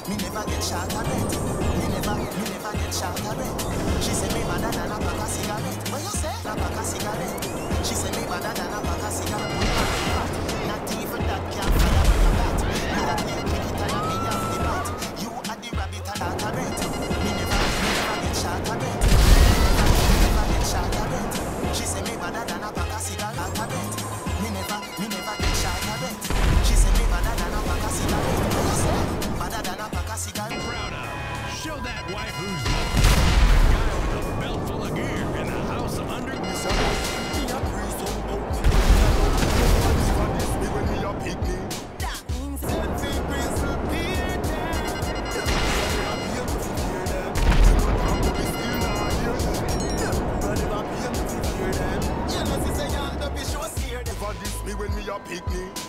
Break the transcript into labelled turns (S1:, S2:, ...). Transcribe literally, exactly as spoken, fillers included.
S1: me never get shot at it. Me never, me never get shot at it. She say me better than a pack of cigarette. What you say? A pack of cigarette. She say me better than a pack of cigarette. Not even that can fire with a bat. Me a play cricket and me have the bat. You are the rabbit and that a bet. Me never, me never get shot at it. Me never get shot at it. She say me better than a pack of cigarette. A bet. Me never, me never get shot at it. She say me better than a pack of cigarette. What you say? Better than a pack of cigarette.
S2: Proud of. Show that wife who's the guy with a belt full of gear in the house under.
S3: When me a pick me